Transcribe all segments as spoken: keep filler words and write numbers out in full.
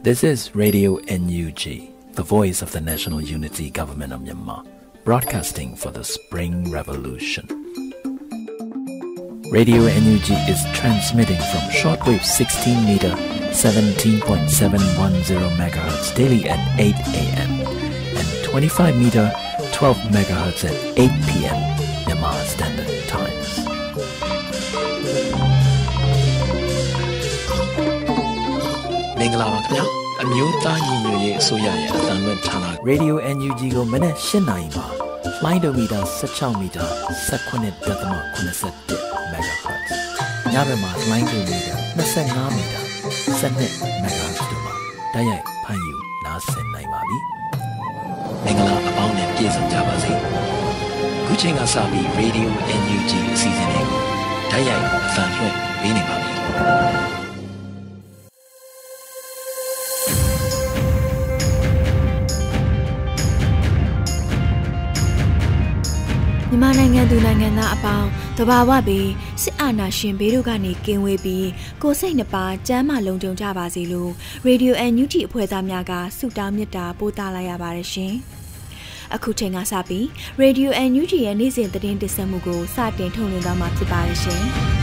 This is Radio N U G, the voice of the National Unity Government of Myanmar, broadcasting for the Spring Revolution. Radio N U G is transmitting from shortwave sixteen meter, seventeen point seven one zero megahertz daily at eight a m and twenty-five meter, twelve megahertz at eight p m Myanmar Standard Times. Radio N U G ကိုမနေ့၈နာရီမှာလိုင်းဒိုမီတာ၁၆မီတာ၁၉.၇၁ megahertz ညဘက်မှာလိုင်းဒိုမီတာ၂၅မီတာ၁၂ megahertz တို့မှာတိုက်ရိုက်ဖမ်းယူနားဆင်နိုင်ပါပြီ။မင်္ဂလာအပေါင်းနဲ့ပြည့်စုံကြပါစေ။ခုချိန်ကစပြီး Radio N U G အစီအစဉ်လေးကိုတိုက်ရိုက်အသံလွှင့်ပေးနေပါပြီ။မြန်မာနိုင်ငံသူနိုင်ငံသားအပေါင်းတဘာဝပြီးစစ်အာဏာရှင်ဘေးတို့ကနေကင်းဝေးပြီးကိုယ်စိတ်နှပါကျမ်းမာလုံခြုံကြပါစေလို့ Radio N U G အဖွဲ့သားများကဆုတောင်းမေတ္တာပို့သလိုက်ရပါတယ်ရှင်။အခုချိန်ကစပြီး Radio N U G ရဲ့နေ့စဉ်သတင်းတင်ဆက်မှုကိုစတင်ထုတ်လွှင့်သွားမှာဖြစ်ပါတယ်ရှင်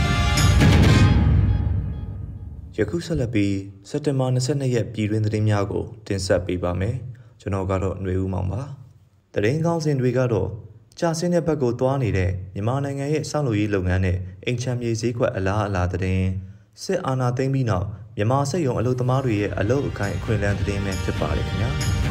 ။ယခုဆက်လက်ပြီးစက်တင်ဘာ၂၂ရက်ပြည်တွင်းသတင်းများကိုတင်ဆက်ပေးပါမယ်။ကျွန်တော်ကတော့ຫນွေဦးမောင်ပါ။သတင်းကောင်းစင်တွေကတော့ကြာစင်းတဲ့ဘက်ကိုတွားနေတဲ့မြန်မာနိုင်ငံရဲ့စောင့်လို့ရေးလုပ်ငန်းနဲ့အိမ်ချမ်းမြေဈေးကွက်အလားအလာတဲ့စစ်အာဏာသိမ်းပြီးနောက်မြန်မာစက်ရုံအလုပ်သမားတွေရဲ့အလုပ်အကိုင်အခွင့်အလမ်းတဲ့ပဲဖြစ်ပါတယ်ခင်ဗျာ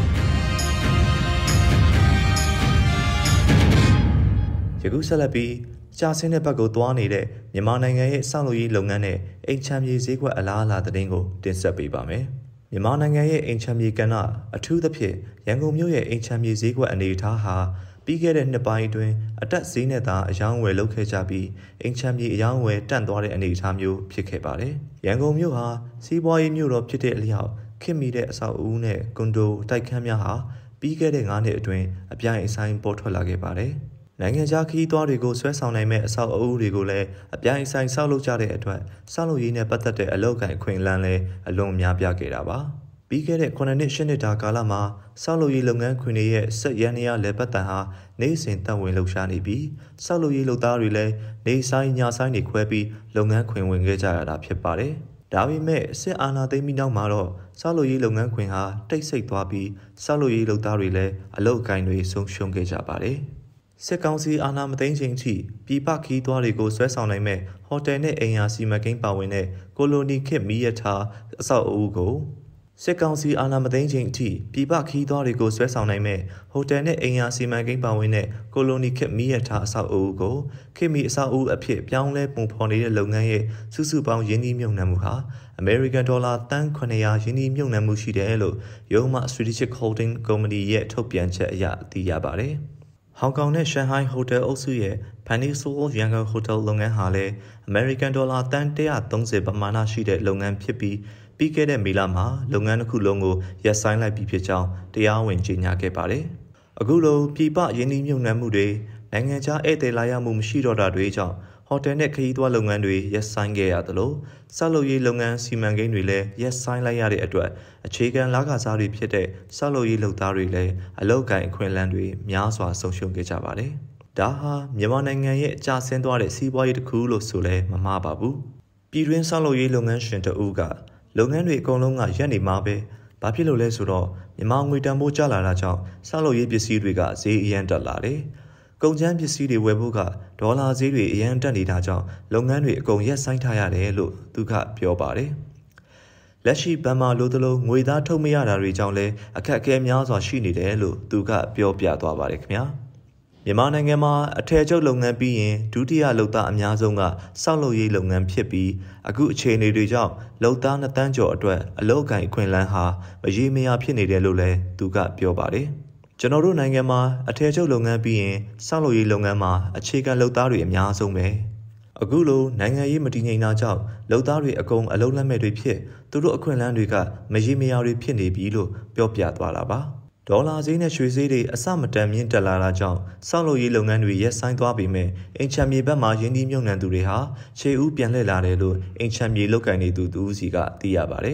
ယခုဆက်လက်ပြီးကြာစင်းတဲ့ဘက်ကိုတွားနေတဲ့မြန်မာနိုင်ငံရဲ့စောင့်လို့ရေးလုပ်ငန်းနဲ့အိမ်ချမ်းမြေဈေးကွက်အလားအလာတဲ့ကိုတင်ဆက်ပေးပါမယ်မြန်မာနိုင်ငံရဲ့အိမ်ချမ်းမြေကဏ္ဍအထူးသဖြင့်ရန်ကုန်မြို့ရဲ့အိမ်ချမ်းမြေဈေးကွက်အနေအထားဟာပြီးခဲ့တဲ့နှစ်ပိုင်းအတွင်းအတက်ဈေးနဲ့သာအယောင်းဝယ်လုပ်ခဲ့ကြပြီးအိမ်ချမ်းမြေအယောင်းဝယ်တန့်သွားတဲ့အနေအထားမျိုးဖြစ်ခဲ့ပါတယ်။ရန်ကုန်မြို့ဟာစီးပွားရေးမြို့တော်ဖြစ်တဲ့အလျောက်ခင်မီတဲ့အဆောက်အဦနဲ့ကွန်ဒိုတိုက်ခန်းများဟာပြီးခဲ့တဲ့၅နှစ်အတွင်းအပြိုင်အဆိုင်ပေါ်ထွက်လာခဲ့ပါတယ်။နိုင်ငံခြားခရီးသွားတွေကိုဆွဲဆောင်နိုင်မဲ့အဆောက်အဦတွေကိုလည်းအပြိုင်အဆိုင်ဆောက်လုပ်ကြတဲ့အတွက်ဆောက်လုပ်ရေးနဲ့ပတ်သက်တဲ့အလုပ်ကိုင်အခွင့်အလမ်းလည်းအလွန်များပြားခဲ့တာပါ။ပြီးခဲ့တဲ့ခုနှစ်နှစ်ရှစ်နှစ်တာကာလမှာဆောက်လုပ်ရေးလုပ်ငန်းခွင်တွေရဲ့စက်ရန်နေရလဲပတ်တန်ဟာနေစဉ်တက်ဝင်လှုပ်ရှားနေပြီးဆောက်လုပ်ရေးလုပ်သားတွေလည်းနေဆိုင်ညဆိုင်တွေခွဲပြီးလုပ်ငန်းခွင်ဝင်ခဲ့ကြရတာဖြစ်ပါတယ်။ဒါပေမဲ့စစ်အာဏာသိမ်းပြီးနောက်မှာတော့ဆောက်လုပ်ရေးလုပ်ငန်းခွင်ဟာတိတ်ဆိတ်သွားပြီးဆောက်လုပ်ရေးလုပ်သားတွေလည်းအလုပ်အကိုင်တွေဆုံးရှုံးခဲ့ကြပါတယ်။စစ်ကောင်စီအာဏာမသိမ်းချိန်ထိပြည်ပခီးသွားတွေကိုဆွဲဆောင်နိုင်မဲ့ဟိုတယ်နဲ့အိမ်ယာစီမံကိန်းပါဝင်တဲ့ကိုလိုနီခေတ်မီးရထားအဆောက်အဦကိုစစ်ကောင်စီအာဏာမသိမ်းချိန်အထိပြည်ပခီးသွားတွေကိုဆွဲဆောင်နိုင်မဲ့ဟိုတယ်နဲ့အိမ်ယာစီမံကိန်းပါဝင်တဲ့ကိုလိုနီခေတ်မီးရထားအဆောက်အဦကိုခေတ်မီအဆောက်အဦအဖြစ်ပြောင်းလဲပုံဖော်နေတဲ့လုပ်ငန်းရဲ့စုစုပေါင်းရင်းနှီးမြှုပ်နှံမှုဟာ American Dollar သန်း၇၀၀ရင်းနှီးမြှုပ်နှံမှုရှိတယ်လို့ Yoma Strategic Holding Company ရဲ့ထုတ်ပြန်ချက်အရသိရပါတယ်။ဟောင်ကောင်နဲ့ရှန်ဟိုင်းဟိုတယ်အုပ်စုရဲ့ Peninsula Yangon Hotel လုပ်ငန်းဟာလည်း American Dollar သန်း၁၃၀ပမာဏရှိတဲ့လုပ်ငန်းဖြစ်ပြီးပြီးခဲ့တဲ့မေလမှာလုပ်ငန်းတစ်ခုလုံးကိုရပ်ဆိုင်းလိုက်ပြီးဖြစ်ကြောင်းတရားဝင်ကြေညာခဲ့ပါတယ်။အခုလိုပြည်ပရင်းနှီးမြှုပ်နှံမှုတွေနိုင်ငံခြားဧည့်သည်လာရောက်မှုမရှိတော့တာတွေကြောင့်ဟိုတယ်နဲ့ခရီးသွားလုပ်ငန်းတွေရပ်ဆိုင်းခဲ့ရသလိုဆောက်လုပ်ရေးလုပ်ငန်းစီမံကိန်းတွေလည်းရပ်ဆိုင်းလိုက်ရတဲ့အတွက်အခြေခံလကားစားတွေဖြစ်တဲ့ဆောက်လုပ်ရေးလုပ်သားတွေလည်းအလုပ်ကိုင်အခွင့်အလမ်းတွေများစွာဆုံးရှုံးခဲ့ကြပါတယ်။ဒါဟာမြန်မာနိုင်ငံရဲ့အကျဆင်းသွားတဲ့စီးပွားရေးတစ်ခုလို့ဆိုလဲမမှားပါဘူး။ပြည်တွင်းဆောက်လုပ်ရေးလုပ်ငန်းရှင်တဦးကလုပ်ငန်းတွေအကုန်လုံးကရပ်နေမှာပဲဘာဖြစ်လို့လဲဆိုတော့မြန်မာငွေတန်ဖိုးကျလာတာကြောင့်ဆောက်လုပ်ရေးပစ္စည်းတွေကဈေးအရန်တက်လာတယ်။ကုန်ကျန်းပစ္စည်းတွေဝယ်ဖို့ကဒေါ်လာဈေးတွေအရန်တက်နေတာကြောင့်လုပ်ငန်းတွေအကုန်ရပ်ဆိုင်းထားရတယ်လို့သူကပြောပါတယ်။လက်ရှိဘဏ်မှာလိုသလိုငွေသားထုတ်မရတာတွေကြောင့်လည်းအခက်အခဲများစွာရှိနေတယ်လို့သူကပြောပြသွားပါတယ်ခင်ဗျာ။မြန်မာနိုင်ငံမှာအထည်ချုပ်လုပ်ငန်းပြီးရင်ဒုတိယလုပ်သားအများဆုံးကစောက်လုပ်ရေးလုပ်ငန်းဖြစ်ပြီးအခုအခြေအနေတွေကြောင့်လုပ်သားနှစ်တန်းကျော်အတွက်အလုပ်အကိုင်အခွင့်အလမ်းဟာမရေမရာဖြစ်နေတယ်လို့လည်းသူကပြောပါတယ်။ကျွန်တော်တို့နိုင်ငံမှာအထည်ချုပ်လုပ်ငန်းပြီးရင်စောက်လုပ်ရေးလုပ်ငန်းမှာအခြေခံလုပ်သားတွေအများဆုံးပဲ။အခုလိုနိုင်ငံရေးမတည်ငြိမ်တာကြောင့်လုပ်သားတွေအကုန်အလုပ်လက်မဲ့တွေဖြစ်သူတို့အခွင့်အလမ်းတွေကမရေမရာတွေဖြစ်နေပြီလို့ပြောပြသွားတာပါ။ဒေါ်လာဈေးနဲ့ရွှေဈေးတွေအဆမတန်မြင့်တက်လာတာကြောင့်စောက်လုပ်ရေးလုပ်ငန်းတွေရပ်ဆိုင်းသွားပေမဲ့အိမ်ချမ်းမြေဘက်မှာရင်းနှီးမြှုပ်နှံသူတွေဟာခြေဦးပြန်လှည့်လာတယ်လို့အိမ်ချမ်းမြေလုပ်ကိုင်နေသူသူစီကသိရပါတယ်။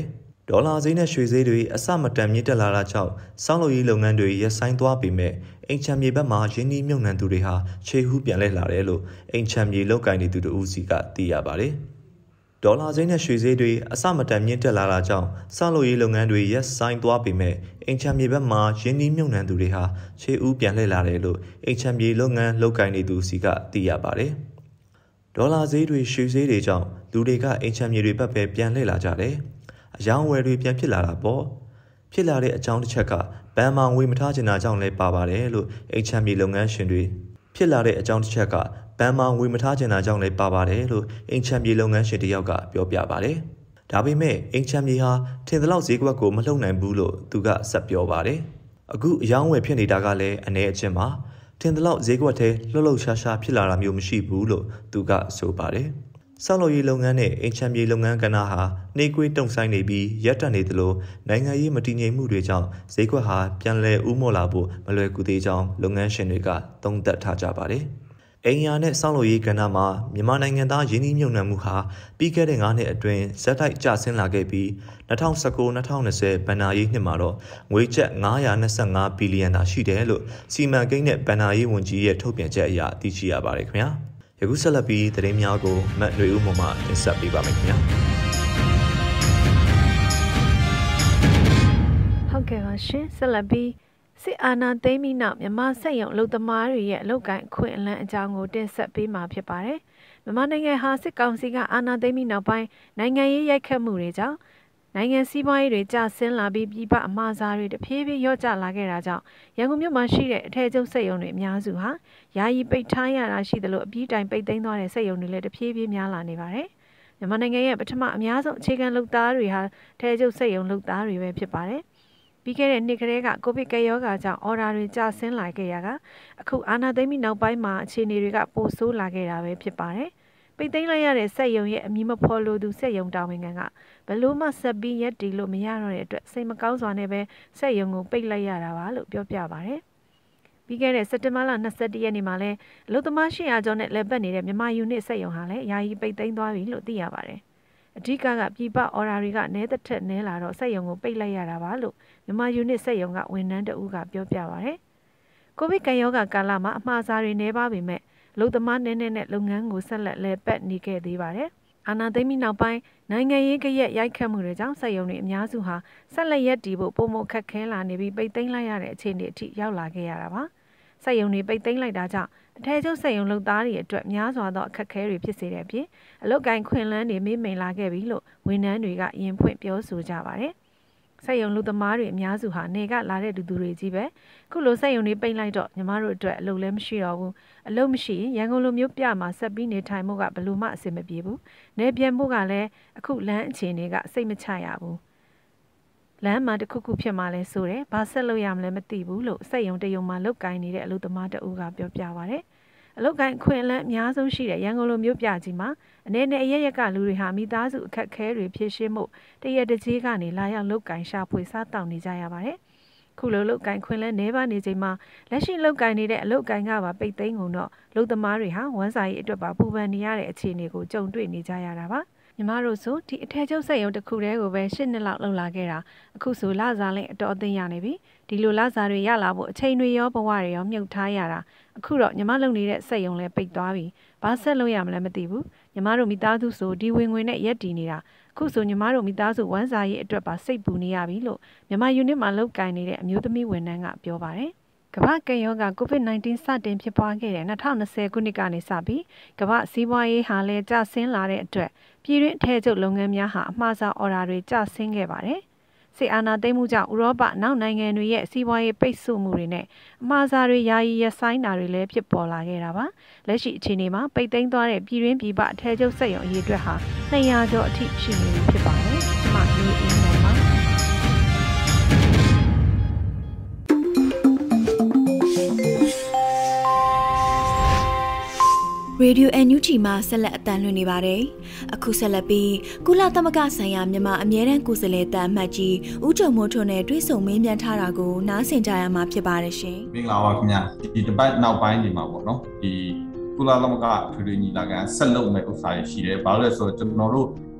ဒေါ်လာဈေးနဲ့ရွှေဈေးတွေအဆမတန်မြင့်တက်လာတာကြောင့်စောင့်လုပ်ရေးလုပ်ငန်းတွေရပ်ဆိုင်းသွားပေမဲ့အိမ်ချမ်းမြေဘက်မှာရင်းနှီးမြှုပ်နှံသူတွေဟာခြေဟူးပြန်လဲလာတယ်လို့အိမ်ချမ်းမြေလုပ်ကိုင်နေသူတို့စီကသိရပါတယ်။ဒေါ်လာဈေးနဲ့ရွှေဈေးတွေအဆမတန်မြင့်တက်လာတာကြောင့်စောင့်လုပ်ရေးလုပ်ငန်းတွေရပ်ဆိုင်းသွားပေမဲ့အိမ်ချမ်းမြေဘက်မှာရင်းနှီးမြှုပ်နှံသူတွေဟာခြေဟူးပြန်လဲလာတယ်လို့အိမ်ချမ်းမြေလုပ်ငန်းလုပ်ကိုင်နေသူစီကသိရပါတယ်။ဒေါ်လာဈေးတွေရွှေဈေးတွေကြောင့်လူတွေကအိမ်ချမ်းမြေတွေဘက်ပဲပြန်လဲလာကြတယ်။အယောင်းဝယ်တွေပြန်ဖြစ်လာတာပေါ့ဖြစ်လာတဲ့အကြောင်းတစ်ချက်ကဘဏ်မှာငွေမထားချင်တာကြောင့်လည်းပါပါတယ်လို့အိမ်ချမ်းမြေလုပ်ငန်းရှင်တွေဖြစ်လာတဲ့အကြောင်းတစ်ချက်ကဘဏ်မှာငွေမထားချင်တာကြောင့်လည်းပါပါတယ်လို့အိမ်ချမ်းမြေလုပ်ငန်းရှင်တယောက်ကပြောပြပါတယ်။ဒါပေမဲ့အိမ်ချမ်းမြေဟာထင်သလောက်ဈေးကွက်ကိုမလှုပ်နိုင်ဘူးလို့သူကဆက်ပြောပါတယ်။အခုအယောင်းဝယ်ဖြစ်နေတာကလည်းအနေအချင်းပါထင်သလောက်ဈေးကွက်ထဲလှုပ်လှုပ်ရှားရှားဖြစ်လာတာမျိုးမရှိဘူးလို့သူကဆိုပါတယ်။ဆောက်လုပ်ရေးလုပ်ငန်းနဲ့အိမ်ချမ်းမြေလုပ်ငန်းကဏ္ဍဟာနှေးကွေးတုံဆိုင်နေပြီးရပ်တန့်နေသလိုနိုင်ငံရေးမတည်ငြိမ်မှုတွေကြောင့်ဈေးကွက်ဟာပြန်လည်ဦးမော့လာဖို့မလွယ်ကူသေးကြောင်းလုပ်ငန်းရှင်တွေကသုံးသပ်ထားကြပါတယ်။အိမ်ယာနဲ့ဆောက်လုပ်ရေးကဏ္ဍမှာမြန်မာနိုင်ငံသားရင်းနှီးမြှုပ်နှံမှုဟာပြီးခဲ့တဲ့၅နှစ်အတွင်းဇက်တိုက်ကျဆင်းလာခဲ့ပြီး၂၀၁၉-၂၀၂၀ဘဏ္ဍာရေးနှစ်မှာတော့ငွေကျပ်၅၂၅ဘီလီယံသာရှိတယ်လို့စီမံကိန်းနဲ့ဘဏ္ဍာရေးဝန်ကြီးရဲ့ထုတ်ပြန်ချက်အရသိရှိရပါတယ်ခင်ဗျာ။ယခုဆက်လက်ပြီးသတင်းများကိုမတ်ຫນွေဦးမှမှတင်ဆက်ပေးပါမယ်ခင်ဗျာဟုတ်ကဲ့ပါရှင်ဆက်လက်ပြီးစစ်အာဏာသိမ်းပြီးနောက်မြန်မာစက်ရုံအလုပ်သမားတွေရဲ့အလုပ်ကိုင်အခွင့်အလမ်းအကြောင်းကိုတင်ဆက်ပေးမှာဖြစ်ပါတယ်မြန်မာနိုင်ငံဟာစစ်ကောင်စီကအာဏာသိမ်းပြီးနောက်ပိုင်းနိုင်ငံရေးရိုက်ခတ်မှုတွေကြောင့်နိုင်ငံစည်းပွားရေးတွေကျဆင်းလာပြီးပြည်ပအမှားစားတွေတဖြည်းဖြည်းလျော့ကျလာခဲ့တာကြောင့်ရန်ကုန်မြို့မှာရှိတဲ့အထည်ချုပ်စက်ရုံတွေအများစုဟာယာယီပိတ်ထားရတာရှိသလိုအပြီးတိုင်ပိတ်သိမ်းသွားတဲ့စက်ရုံတွေလည်းတဖြည်းဖြည်းများလာနေပါတယ်။မြန်မာနိုင်ငံရဲ့ပထမအများဆုံးအခြေခံလုပ်သားတွေဟာအထည်ချုပ်စက်ရုံလုပ်သားတွေပဲဖြစ်ပါတယ်။ပြီးခဲ့တဲ့နှစ်ကတည်းကကိုဗစ်ကပ်ရောဂါကြောင့်အော်ဒါတွေကျဆင်းလာခဲ့ရကအခုအာဏာသိမ်းပြီးနောက်ပိုင်းမှာအခြေအနေတွေကပိုဆိုးလာခဲ့တာပဲဖြစ်ပါတယ်။ပိတ်သိမ်းလိုက်ရတဲ့စက်ရုံရဲ့အမည်မဖော်လိုသူစက်ရုံတာဝန်ခံကဘလို့မှဆက်ပြီးရက်တီလို့မရတော့တဲ့အတွက်စိတ်မကောင်းစွာနဲ့ပဲစက်ရုံကိုပိတ်လိုက်ရတာပါလို့ပြောပြပါဗျ။ပြီးခဲ့တဲ့စက်တင်ဘာလ၂၁ရက်နေ့မှာလဲအလုပ်သမား၈ရာကျော်နဲ့လက်ပတ်နေတဲ့မြန်မာယူနစ်စက်ရုံဟာလည်းယာယီပိတ်သိမ်းသွားပြီလို့သိရပါတယ်။အဓိကကပြည်ပအော်ဒါတွေကနဲသက်ထက်နဲလာတော့စက်ရုံကိုပိတ်လိုက်ရတာပါလို့မြန်မာယူနစ်စက်ရုံကဝန်ထမ်းတဦးကပြောပြပါဗျ။ကိုဗစ်ကပ်ရောဂါကာလမှာအမှားစားတွေနှဲပါပေမဲ့အလုပ်သမားနည်းနည်းနဲ့လုပ်ငန်းကိုဆက်လက်လဲပတ်နေခဲ့သေးပါတယ်။အာဏာသိမ်းပြီးနောက်ပိုင်းနိုင်ငံရေးကရက်ရိုက်ခတ်မှုတွေကြောင့်စက်ရုံတွေအများစုဟာဆက်လက်ရပ်တည်ဖို့ပုံမခက်ခဲလာနေပြီးပိတ်သိမ်းလိုက်ရတဲ့အခြေအနေအထိရောက်လာခဲ့ရတာပါ။စက်ရုံတွေပိတ်သိမ်းလိုက်တာကြောင့်အထည်ချုပ်စက်ရုံလုပ်သားတွေအတွက်များစွာသောအခက်အခဲတွေဖြစ်စေတဲ့အပြင်အလုပ်ကိုင်ခွင့်လန်းတွေမေ့မိန်လာခဲ့ပြီလို့ဝန်ထမ်းတွေကရင်ဖွင့်ပြောဆိုကြပါတယ်။စက်ရုံလူသမားတွေအများစုဟာနေကလာတဲ့သူသူတွေကြီးပဲခုလိုစက်ရုံတွေပိတ်လိုက်တော့ညီမတို့အတွက်အလုပ်လည်းမရှိတော့ဘူးအလုပ်မရှိရင်ရန်ကုန်လိုမျိုးပြမှာဆက်ပြီးနေထိုင်မှုကဘယ်လိုမှအဆင်မပြေဘူးနေပြန်မှုကလည်းအခုလမ်းအခြေအနေကစိတ်မချရဘူးလမ်းမှာတခုခုဖြစ်မှလဲဆိုတယ်ဘာဆက်လုပ်ရမလဲမသိဘူးလို့စက်ရုံတရုံမှာလုတ်ကိုင်းနေတဲ့အလုပ်သမားတအူးကပြောပြပါရတယ်အလုပ်ကိုင်းခွင့်လန်းအများဆုံးရှိတဲ့ရန်ကုန်လိုမျိုးပြကြီးမှာအနေနဲ့အရရက်ကလူတွေဟာမိသားစုအခက်အခဲတွေဖြည့်ရှင်းမှုတရက်တကြီးကနေလာရောက်လုတ်ကိုင်းရှာဖွေစားတောက်နေကြရပါတယ်ခုလိုလုတ်ကိုင်းခွင့်လန်းနေပါနေချိန်မှာလက်ရှိလုတ်ကိုင်းနေတဲ့အလုပ်ကိုင်းကပါပိတ်သိမ်းကုန်တော့လုပ်သမားတွေဟာဝမ်းစာရေးအတွက်ပါပူပန်နေရတဲ့အခြေအနေကိုကြုံတွေ့နေကြရတာပါညီမတို့ဆိုဒီအထည်ချုပ်စက်ရုံတစ်ခုတည်းကိုပဲ၈နှစ်လောက်လုပ်လာခဲ့တာအခုဆိုလစာလည်းအတော်အသင့်ရနေပြီဒီလိုလစာတွေရလာဖို့အချိန်တွေရောဘဝတွေရောမြုပ်ထားရတာအခုတော့ညီမလုပ်နေတဲ့စက်ရုံလည်းပိတ်သွားပြီဘာဆက်လုပ်ရမလဲမသိဘူးညီမတို့မိသားစုဆိုဒီဝင်ငွေနဲ့ရက်တည်နေတာအခုဆိုညီမတို့မိသားစုဝမ်းစာရေးအတွက်ပါစိတ်ပူနေရပြီလို့မြန်မာယူနစ်မှာလုပ်ကိုင်နေတဲ့အမျိုးသမီးဝန်ထမ်းကပြောပါတယ်ကမ္ဘာကပ်ရောဂါ ကိုဗစ်-19 စတင်ဖြစ်ပွားခဲ့တဲ့၂၀၂၀ခုနှစ်ကနေစပြီးကမ္ဘာစီးပွားရေးဟာလည်းကျဆင်းလာတဲ့အတွက်ပြည်တွင်းအထည်ချုပ်လုပ်ငန်းများဟာအမှားစားအော်ဒါတွေကျဆင်းခဲ့ပါတယ်။စစ်အာဏာသိမ်းမှုကြောင့်ဥရောပနောက်နိုင်ငံတွေရဲ့စီးပွားရေးပိတ်ဆို့မှုတွေနဲ့အမှားစားတွေယာယီရပ်ဆိုင်းတာတွေလည်းဖြစ်ပေါ်လာခဲ့တာပါ။လက်ရှိအခြေအနေမှာပိတ်သိမ်းသွားတဲ့ပြည်တွင်းပြည်ပအထည်ချုပ်စက်ရုံအရေးအတွက်ဟာနှစ်ရာကျော်အထိရှိနေပြီဖြစ်ပါတယ်။ကျွန်မလေးအင်းနိုင်ပါရေဒီယို အန် ယူ ဂျီ မှာဆက်လက်အသံလွှင့်နေပါတယ်။အခုဆက်လက်ပြီးကုလသမဂ္ဂဆိုင်ရာမြန်မာအမြဲတမ်းကိုယ်စားလှယ်တန်အမတ်ကြီးဦးကျော်မိုးထွန်းနဲ့တွေ့ဆုံမေးမြန်းထားတာကိုနားဆင်ကြရမှာဖြစ်ပါတယ်ရှင်။မင်္ဂလာပါခင်ဗျာ။ဒီတပတ်နောက်ပိုင်းဒီမှာပေါ့နော်။ဒီကုလသမဂ္ဂထွေထွေညီလာခံဆက်လုပ်မဲ့ဥစ္စာတွေရှိတယ်။ဘာလို့လဲဆိုတော့ကျွန်တော်တို့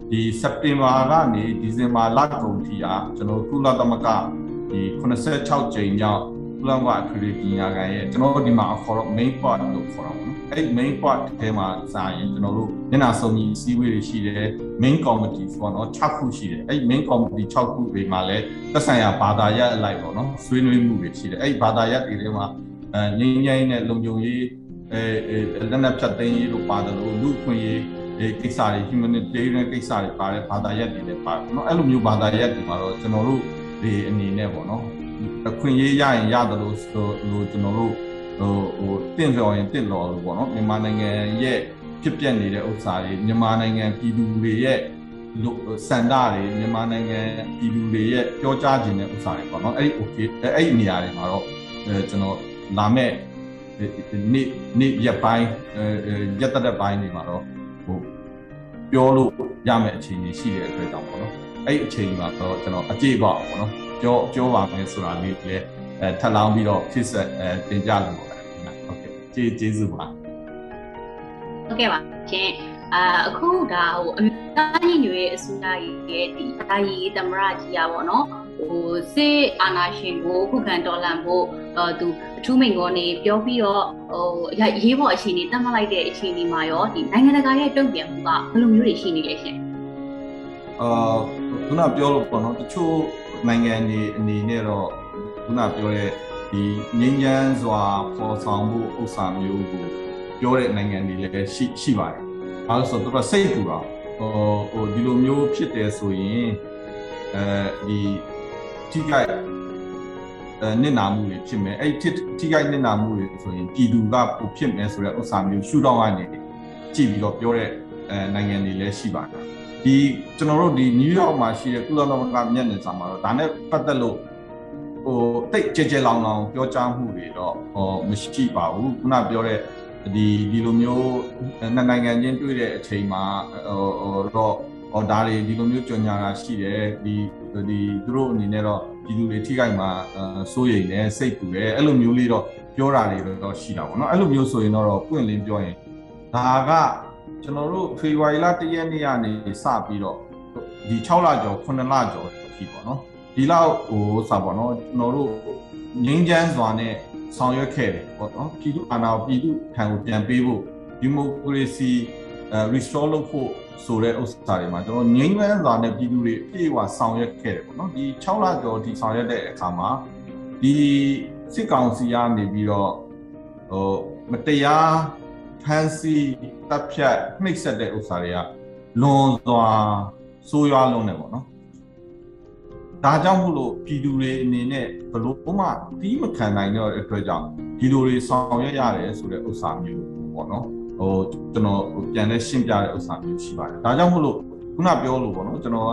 ဒီ September ကနေ December လကုန်ထိอ่ะကျွန်တော်ကုလသမဂ္ဂဒီ eighty-six ကြိမ်မြောက်ကုလသမဂ္ဂအထွေထွေညီလာခံရဲ့ကျွန်တော်တို့ဒီမှာခေါ်တော့ main part လို့ခေါ်တာပေါ့နော်အဲ့ main part ထဲမှာစာရင်ကျွန်တော်တို့မျက်နှာစုံညီအစည်းအဝေးတွေရှိတယ် main committee ဆိုတော့sixခုရှိတယ်အဲ့ main committee sixခုတွေမှာလည်းသက်ဆိုင်ရာဘာသာရပ်အလိုက်ပေါ့နော်ဆွေးနွေးမှုတွေရှိတယ်အဲ့ဘာသာရပ်တွေထဲမှာအဲငြိမ်းချမ်းရေးနဲ့လုံခြုံရေးအဲလက်နက်ဖြတ်သိမ်းရေးတို့ပါတယ်လို့လူ့အခွင့်အရေးကိစ္စတွေ humanitarian ကိစ္စတွေပါတယ်ဘာသာရပ်တွေလည်းပါတယ်เนาะအဲ့လိုမျိုးဘာသာရပ်တွေမှာတော့ကျွန်တော်တို့ဒီအနေနဲ့ပေါ့နော်အခွင့်အရေးရရင်ရတယ်လို့လို့ကျွန်တော်တို့ဟိုဟိုတင့်တော်ရင်တင့်တော်လို့ပေါ့နော်မြန်မာနိုင်ငံရဲ့ဖြစ်ပျက်နေတဲ့ဥစ္စာတွေမြန်မာနိုင်ငံပြည်သူတွေရဲ့စန္ဒတွေမြန်မာနိုင်ငံပြည်သူတွေရဲ့ပြောကြားခြင်းတဲ့ဥစ္စာတွေပေါ့နော်အဲ့ဒီ okay အဲ့ဒီနေရာတွေမှာတော့ကျွန်တော်လာမဲ့နေ့နေ့ရက်ပိုင်းရက်တက်တဲ့ပိုင်းတွေမှာတော့ဟိုပြောလို့ရမယ့်အခြေအနေရှိတဲ့အတွက်ကြောင့်ပေါ့နော်အဲ့ဒီအချိန်မှာတော့ကျွန်တော်အကြည့်ပါပေါ့နော်ပြောပြောပါမယ်ဆိုတာလေးလည်းအဲထပ်လောင်းပြီးတော့ဖြစ်ဆက်အဲတင်ကြလို့ပေါ့ဟုတ်ကဲ့ကျေးကျေးဇူးပါဟုတ်ကဲ့ပါရှင်အာအခုဒါဟိုအမျိုးသားညီညွတ်ရေးအစိုးရရဲ့ဒီအာရီသမရကြီးอ่ะပေါ့နော်ဟိုစစ်အာဏာရှင်ကိုခုခံတော်လှန်ဖို့သူအထူးမိန့်ခွန်းနေပြောပြီးတော့ဟိုရေးပေါ်အခြေအနေတတ်မှတ်လိုက်တဲ့အခြေအနေမှာရောဒီနိုင်ငံတကာရဲ့တုံ့ပြန်မှုကဘယ်လိုမျိုးတွေရှိနေလဲရှင်အာခုနပြောလို့ပေါ့နော်တချို့နိုင်ငံတွေအနေနဲ့တော့ခုနပြောတဲ့ဒီငြိမ်းချမ်းစွာပေါ်ဆောင်မှုဥစ္စာမျိုးကိုပြောတဲ့နိုင်ငံတွေလည်းရှိရှိပါတယ်အဲဆိုတော့စိတ်ပူတာဟိုဟိုဒီလိုမျိုးဖြစ်တယ်ဆိုရင်အဲဒီထိခိုက်အဲနစ်နာမှုတွေဖြစ်မယ်အဲ့ထိခိုက်နစ်နာမှုတွေဆိုရင်ပြည်သူကပိုဖြစ်မယ်ဆိုတဲ့ဥစ္စာမျိုးရှုထောင့်ကနေကြည့်ပြီးတော့ပြောတဲ့အဲနိုင်ငံတွေလည်းရှိပါတယ်ဒီကျွန်တော်တို့ဒီနယူးယောက်မှာရှိတဲ့ကုလသမဂ္ဂမျက်နှာစာမှာတော့ဒါနဲ့ပတ်သက်လို့ဟိုတိတ်ကြဲကြဲလောင်လောင်ပြောကြားမှုတွေတော့ဟောမရှိပါဘူးခုနပြောတဲ့ဒီဒီလိုမျိုးနှစ်နိုင်ငံချင်းတွေ့တဲ့အချိန်မှာဟိုဟိုတော့ဟောဒါတွေဒီလိုမျိုးကြွညာတာရှိတယ်ဒီဒီသူတို့အနေနဲ့တော့ပြည်သူတွေထိခိုက်မှာစိုးရိမ်နေစိတ်ပူတယ်အဲ့လိုမျိုးလေးတော့ပြောတာတွေတော့ရှိတာပေါ့နော်အဲ့လိုမျိုးဆိုရင်တော့ပွင့်လင်းပြောရင်ဒါကကျွန်တော်တို့ဖေဖော်ဝါရီလတစ်ရက်နေ့ကနေစပြီးတော့ဒီsixလကျော်sevenလကျော်ပြီပေါ့နော်ဒီလောက်ဟိုစပါတော့ကျွန်တော်တို့ငြိမ်းချမ်းစွာနဲ့ဆောင်ရွက်ခဲ့တယ်ပေါ့နော်ပြည်သူအာဏာပြည်သူထံကိုပြန်ပေးဖို့ဒီမိုကရေစီ restore လုပ်ဖို့ဆိုတဲ့ဥစ္စာတွေမှာကျွန်တော်ငြိမ်းချမ်းစွာနဲ့ပြည်သူတွေအပြည့်အဝဆောင်ရွက်ခဲ့တယ်ပေါ့နော်ဒီsixလကျော်ဒီဆောင်ရွက်တဲ့အခါမှာဒီစစ်ကောင်စီကနေပြီးတော့ဟိုမတရားဖန်စီတပ်ဖြတ်နှိပ်စက်တဲ့ဥစ္စာတွေကလွန်စွာဆိုးရွားလုံးနေပေါ့နော်ဒါကြောင့်မို့လို့ပြည်သူတွေအနေနဲ့ဘလို့မှတီးမခံနိုင်တဲ့အတွက်ကြောင့်ဒီလိုတွေဆောင်ရွက်ရတယ်ဆိုတဲ့ဥစ္စာမျိုးပေါ့နော်ဟိုကျွန်တော်ပြန်လဲရှင်းပြတဲ့ဥစ္စာမျိုးရှိပါတယ်ဒါကြောင့်မို့လို့ခုနပြောလို့ပေါ့နော်ကျွန်တော်က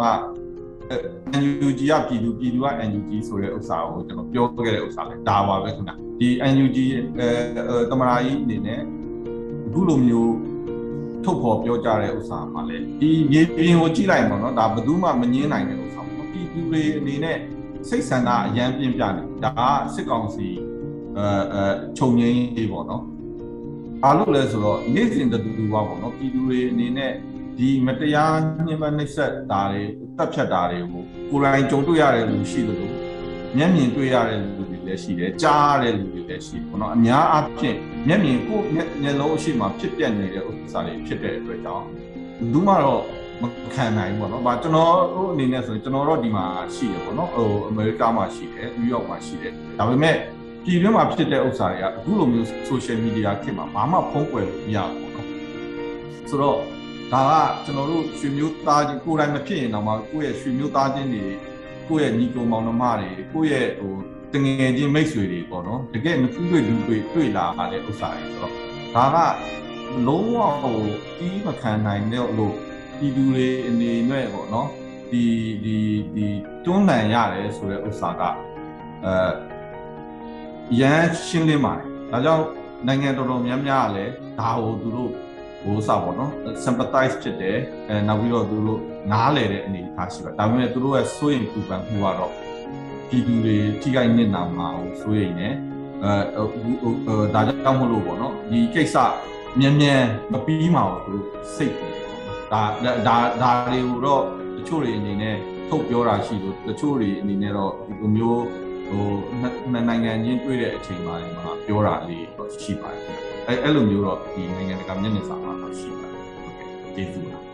N U G ကပြည်သူပြည်သူက N U G ဆိုတဲ့ဥစ္စာကိုကျွန်တော်ပြောခဲ့တဲ့ဥစ္စာလဲဒါပါပဲခုနဒီ N U G အဲတမရာကြီးအနေနဲ့အခုလိုမျိုးထုတ်ဖော်ပြောကြတဲ့ဥစ္စာမှာလဲဒီမြေပြင်ကိုကြည့်လိုက်ပါတော့ဒါဘယ်သူမှမငင်းနိုင်တဲ့ဥစ္စာပေါ့ပြည်သူတွေအနေနဲ့စိတ်ဆန္ဒအရန်ပြင်းပြနေဒါကစစ်ကောင်စီအဲအဲခြုံငင်းရေးပေါ့နော်အားလို့လဲဆိုတော့နေ့စဉ်တူတူပါပေါ့နော်ပြည်သူတွေအနေနဲ့ဒီမတရားညှဉ်းပန်းနှိပ်စက်တာတွေတပ်ဖြတ်တာတွေကိုကိုယ်တိုင်ကြုံတွေ့ရတဲ့လူရှိတယ်လို့မျက်မြင်တွေ့ရတဲ့လူတွေလည်းရှိတယ်ကြားရတဲ့လူတွေလည်းရှိတယ်ပေါ့နော်အများအားဖြင့်မျက်မြင်ကိုမျက်လုံးအရှိမှဖြစ်ပျက်နေတဲ့ဥစ္စာတွေဖြစ်တဲ့အတွက်ကြောင့်ဘူးမှတော့မခံနိုင်ဘူးပေါ့နော်။ဘာကျွန်တော်တို့အနေနဲ့ဆိုရင်ကျွန်တော်တို့ဒီမှာရှိတယ်ပေါ့နော်။ဟိုအမေရိကမှာရှိတယ်၊နယူးယောက်မှာရှိတယ်။ဒါပေမဲ့ပြည်တွင်းမှာဖြစ်တဲ့ဥစ္စာတွေကအခုလိုမျိုး social media ခေတ်မှာဘာမှဖုံးကွယ်လို့မရဘူးပေါ့နော်။ဆိုတော့ဒါကကျွန်တော်တို့ရွှေမျိုးသားချင်းကိုယ်တိုင်မဖြစ်ရင်တော့မှကိုယ့်ရဲ့ရွှေမျိုးသားချင်းတွေကိုယ့်ရဲ့ညီကိုမောင်နှမတွေကိုယ့်ရဲ့ဟိုတငယ်ချင်းမိတ်ဆွေတွေပေါ့နော်တကယ်မကူးတွေ့လူတွေတွေ့လာတဲ့ဥစ္စာတွေဆိုတော့ဒါကလုံးဝဟိုကြီးမခံနိုင်တဲ့လို့ပြည်သူတွေအနေနဲ့ပေါ့နော်ဒီဒီဒီတွန်းလှန်ရတယ်ဆိုတဲ့ဥစ္စာကအဲရန်ရှင်းလင်းပါတယ်ဒါကြောင့်နိုင်ငံတော်တော်များများကလည်းဒါကိုသူတို့ဟိုစပေါ့နော် sympathize ဖြစ်တယ်အဲနောက်ပြီးတော့သူတို့နားလည်တဲ့အနေအထားရှိပါဒါပေမဲ့သူတို့ရဲ့စိုးရိမ်ပူပန်မှုကတော့ပြည်သူတွေထိခိုက်နစ်နာမှာကိုစိုးရိမ်နေအဲဒါကြောင့်မလို့ပေါ့နော်ဒီကိစ္စမြန်မြန်မပြီးမှာကိုသူတို့စိတ်ပူတယ်ဒါဒါဒါတွေကိုတော့တချို့တွေအနေနဲ့ထုတ်ပြောတာရှိလို့တချို့တွေအနေနဲ့တော့ဒီလိုမျိုးဟိုနိုင်ငံချင်းတွေ့တဲ့အချိန်မှာမှာပြောတာလေးတော့ရှိပါတယ်အဲအဲ့လိုမျိုးတော့ဒီနိုင်ငံတကာမျက်နှာစာမှာတော့ရှိပါတယ်ဟုတ်ကဲ့ကျေးဇူးပါ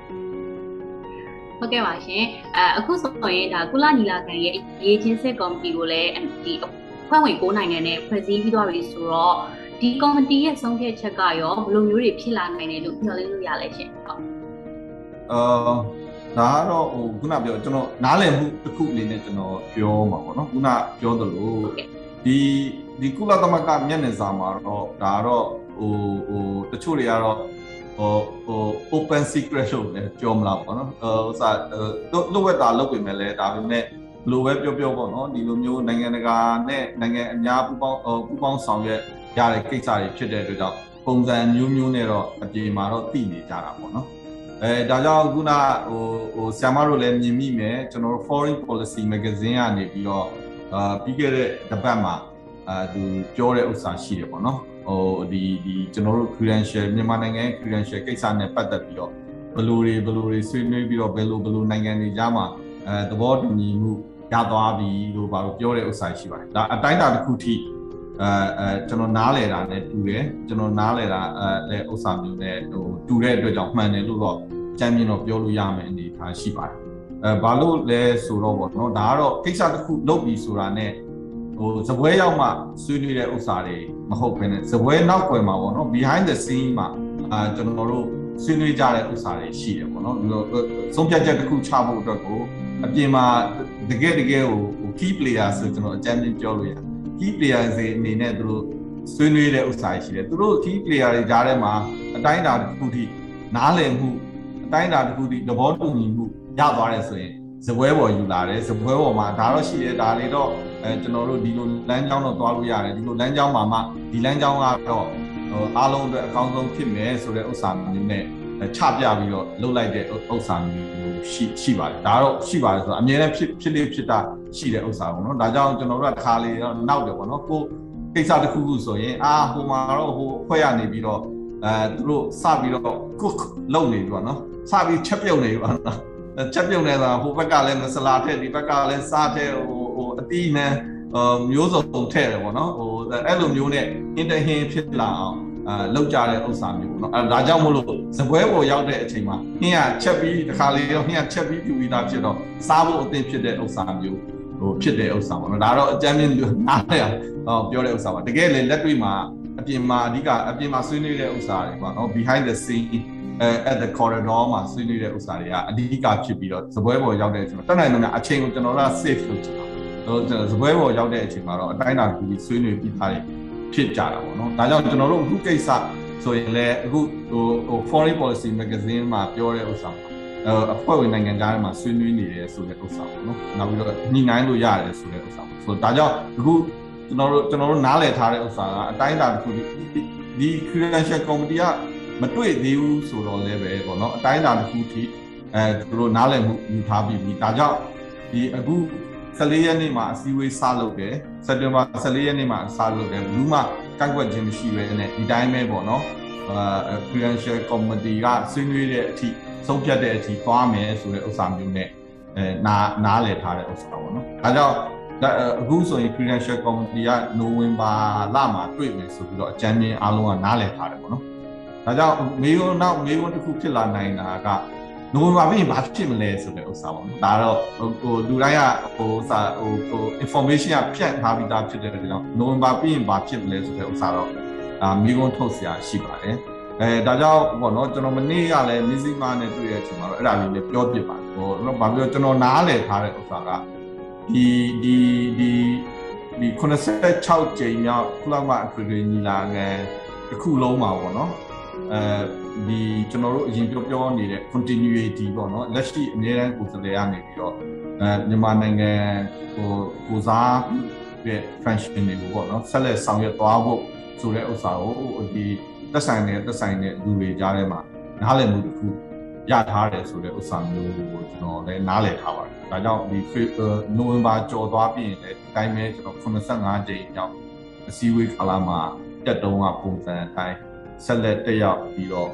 ဟုတ်ကဲ့ပါရှင်အဲအခုဆိုရင်ဒါကုလညီလာခံရဲ့အရေးချင်းစစ်ကော်မတီကိုလည်းဒီဖွဲ့ဝင်၉နိုင်ငံနဲ့ဖွဲ့စည်းပြီးသွားပြီဆိုတော့ဒီကော်မတီရဲ့ဆုံးဖြတ်ချက်ကရောဘယ်လိုမျိုးတွေဖြစ်လာနိုင်တယ်လို့ပြောလို့ရလဲရှင်ဟုတ်အာဒါကတော့ဟိုခုနပြောကျွန်တော်နားလည်မှုတစ်ခုလေးနဲ့ကျွန်တော်ပြောမှာပေါ့နော်ခုနပြောသလိုဒီဒီကုလသမဂ္ဂမျက်နှာစာမှာတော့ဒါကတော့ဟိုဟိုတချို့တွေကတော့ဟိုဟို open secret လို့လည်းပြောမလားပေါ့နော်ဟိုဥစားလွတ်ဝက်တာလုပ်ပေမဲ့လည်းဒါပေမဲ့ဘလိုပဲပြောပြောပေါ့နော်ဒီလိုမျိုးနိုင်ငံတကာနဲ့နိုင်ငံအများပူပေါင်းပူပေါင်းဆောင်ရွက်ရတဲ့ကိစ္စတွေဖြစ်တဲ့အတွက်ကြောင့်ပုံစံမျိုးမျိုးနဲ့တော့အပြင်မှာတော့တည်နေကြတာပေါ့နော်အဲဒါကြောင့်ခုနဟိုဟိုဆရာမတို့လည်းမြင်မိမယ်ကျွန်တော်တို့ Foreign Policy Magazine ကနေပြီးတော့အာပြီးခဲ့တဲ့တစ်ပတ်မှာအာသူပြောတဲ့ဥစ္စာရှိတယ်ပေါ့နော်ဟိုဒီဒီကျွန်တော်တို့ credential မြန်မာနိုင်ငံရဲ့ credential ကိစ္စနဲ့ပတ်သက်ပြီးတော့ဘယ်လိုတွေဘယ်လိုတွေဆွေးနွေးပြီးတော့ဘယ်လိုဘယ်လိုနိုင်ငံတွေကြားမှာအဲသဘောတူညီမှုရသွားပြီလို့ဘာလို့ပြောတဲ့ဥစ္စာရှိပါတယ်ဒါအတိုင်းအတာတစ်ခုထိအဲအဲကျွန်တော်နားလည်တာနဲ့တူတယ်ကျွန်တော်နားလည်တာအဲလဲဥစ္စာမျိုးနဲ့ဟိုတူတဲ့အတွက်ကြောင့်မှန်တယ်လို့တော့ကြမ်းမြင်တော့ပြောလို့ရမယ်အနေထားရှိပါတယ်အဲဘာလို့လဲဆိုတော့ပေါ့နော်ဒါကတော့ကိစ္စတစ်ခုလုပ်ပြီးဆိုတာနဲ့ဟိုစပွဲရောက်မှဆွေးနွေးတဲ့ဥစ္စာတွေမဟုတ်ဘဲနဲ့စပွဲနောက်ွယ်မှာပေါ့နော် behind the scene မှာအာကျွန်တော်တို့ဆွေးနွေးကြတဲ့ဥစ္စာတွေရှိတယ်ပေါ့နော်ဒီလိုဆုံးဖြတ်ချက်တစ်ခုချဖို့အတွက်ကိုအပြင်မှာတကယ်တကယ်ဟို key player ဆိုကျွန်တော်အကြမ်းမြင်ပြောလို့ရတယ် key player တွေအနေနဲ့သူတို့ဆွေးနွေးတဲ့ဥစ္စာရှိတယ်သူတို့ key player တွေကြားထဲမှာအတိုင်းအတာတစ်ခုထိနားလည်မှုအတိုင်းအတာတစ်ခုထိသဘောတူညီမှုရသွားတယ်ဆိုရင်စပွဲပေါ်ယူလာတယ်စပွဲပေါ်မှာဒါတော့ရှိတယ်ဒါလေးတော့အဲကျွန်တော်တို့ဒီလိုလမ်းကြောင်းတော့သွားလို့ရတယ်ဒီလိုလမ်းကြောင်းမှာမှဒီလမ်းကြောင်းကတော့ဟိုအားလုံးအတွက်အကောင်းဆုံးဖြစ်မယ်ဆိုတဲ့ဥစ္စာမျိုးနဲ့ချပြပြီးတော့လှုပ်လိုက်တဲ့ဥစ္စာမျိုးရှိရှိပါတယ်ဒါတော့ရှိပါတယ်ဆိုတော့အမြဲတမ်းဖြစ်ဖြစ်လေးဖြစ်တာရှိတဲ့ဥစ္စာပေါ့နော်ဒါကြောင့်ကျွန်တော်တို့ကတစ်ခါလေတော့နောက်တယ်ပေါ့နော်ကိုကိစ္စတစ်ခုခုဆိုရင်အာဟိုမှာတော့ဟိုဖွဲ့ရနေပြီးတော့အဲသူတို့စပြီးတော့ cook လုပ်နေပြီပေါ့နော်စပြီးချက်ပြုတ်နေပြီပေါ့နော်ချက်ပြုတ်နေတာဟိုဘက်ကလည်းမစလာထက်ဒီဘက်ကလည်းစားထက်ဟိုဟိုအတီးနဲ့မျိုးစုံထည့်တယ်ပေါ့နော်ဟိုအဲ့လိုမျိုးနဲ့ interhin ဖြစ်လာအောင်အာလောက်ကြတဲ့ဥစ္စာမျိုးပေါ့နော်အဲဒါကြောင့်မို့လို့စပွဲပေါ်ရောက်တဲ့အချိန်မှာနှင်းကချက်ပြီးတစ်ခါလေးတော့နှင်းကချက်ပြီးပြူပြီးသားဖြစ်တော့စားဖို့အသင့်ဖြစ်တဲ့ဥစ္စာမျိုးဟိုဖြစ်တဲ့ဥစ္စာပေါ့နော်ဒါတော့အကြမ်းမြင်နားလဲဟောပြောတဲ့ဥစ္စာပါတကယ်လေလက်တွေ့မှာအပြင်မှာအဓိကအပြင်မှာဆွေးနွေးတဲ့ဥစ္စာတွေပေါ့နော် behind the scene at the corridor မှာဆွေးနွေးတဲ့ဥစ္စာတွေကအဓိကဖြစ်ပြီးတော့စပွဲပေါ်ရောက်တဲ့အချိန်မှာတတ်နိုင်လို့အချိန်ကိုကျွန်တော်တို့ safe လုပ်ချင်တာဟိုစပွဲပေါ်ရောက်တဲ့အချိန်မှာတော့အတိုင်းအတာကူပြီးဆွေးနွေးပြီးသားတွေဖြစ်ကြတာပေါ့နော်ဒါကြောင့်ကျွန်တော်တို့အခုကိစ္စဆိုရင်လည်းအခုဟိုဟို foreign policy magazine မှာပြောတဲ့ဥစ္စာအဲအဖွဲ့ဝင်နိုင်ငံသားတွေမှာဆွေးနွေးနေတယ်ဆိုတဲ့ဥစ္စာပေါ့နော်နောက်ပြီးတော့ညှိနှိုင်းလို့ရတယ်ဆိုတဲ့ဥစ္စာပေါ့ဆိုတော့ဒါကြောင့်အခုကျွန်တော်တို့ကျွန်တော်တို့နားလည်ထားတဲ့ဥစ္စာကအတိုင်းအတာတစ်ခုဒီ credential committee ကမတွေ့သေးဘူးဆိုတော့လည်းပဲပေါ့နော်အတိုင်းအတာတစ်ခုထိအဲသူတို့နားလည်မှုယူထားပြီးပြီဒါကြောင့်ဒီအခုဆယ်လေးရက်နေ့မှာအစည်းအဝေးစလုပ်တယ်စက်တင်ဘာဆယ်လေးရက်နေ့မှာစလုပ်တယ်ဘူးမှကန့်ကွက်ခြင်းမရှိဘဲနဲ့ဒီတိုင်းပဲပေါ့နော်အာ credential committee ကဆွေးနွေးတဲ့အထိဆုံးဖြတ်တဲ့အထိသွားမယ်ဆိုတဲ့ဥစ္စာမျိုးနဲ့အဲနားနားလည်ထားတဲ့ဥစ္စာပေါ့နော်ဒါကြောင့်အခုဆိုရင် credential committee ကနိုဝင်ဘာလမှာတွေ့မယ်ဆိုပြီးတော့အကြမ်းမြင်အားလုံးကနားလည်ထားတယ်ပေါ့နော်ဒါကြောင့်မေးခွန်းနောက်မေးခွန်းတစ်ခုဖြစ်လာနိုင်တာကနိုဝင်ဘာပြီးရင်ဘာဖြစ်မလဲဆိုတဲ့ဥစ္စာပေါ့နော်ဒါတော့ဟိုလူတိုင်းကဟိုစာဟိုဟို information ကဖြန့်ထားပြီးသားဖြစ်တဲ့အတွက်ကြောင့်နိုဝင်ဘာပြီးရင်ဘာဖြစ်မလဲဆိုတဲ့ဥစ္စာတော့အာမေးခွန်းထုတ်စရာရှိပါတယ်အဲဒါကြောင့်ပေါ့နော်ကျွန်တော်မနေ့ကလည်းမီဇီမာနဲ့တွေ့တဲ့အချိန်မှာတော့အဲ့ဒါလေးလည်းပြောပြပါတယ်ဟိုတော့ဘာပြောကျွန်တော်နားလည်ထားတဲ့ဥစ္စာကဒီဒီဒီဒီခုနှစ်ဆယ့်ခြောက်ကြိမ်မြောက်ကုလသမဂ္ဂအထွေထွေညီလာခံတစ်ခုလုံးမှာပေါ့နော်အဲဒီကျွန်တော်တို့အရင်ပြောပြောနေတဲ့ continuity ပေါ့နော်လက်ရှိအများအားကိုယ်စားလှယ်ကနေပြီးတော့အဲမြန်မာနိုင်ငံဟိုကိုစားတဲ့ function တွေကိုပေါ့နော်ဆက်လက်ဆောင်ရွက်သွားဖို့ဆိုတဲ့ဥစ္စာကိုဒီသက်ဆိုင်တဲ့သက်ဆိုင်တဲ့လူတွေကြားထဲမှာနားလည်မှုတစ်ခုရထားတယ်ဆိုတဲ့ဥစ္စာမျိုးကိုကျွန်တော်လည်းနားလည်ထားပါတယ်ဒါကြောင့်ဒီနိုဝင်ဘာကျော်သွားပြီးရင်လည်းဒီတိုင်းပဲကျွန်တော်ခုနှစ်ဆယ့်ငါးကြိမ်ရောက်အစည်းအဝေးကာလမှာတက်တုံးကပုံစံအတိုင်းဆက်လက်တက်ရောက်ပြီးတော့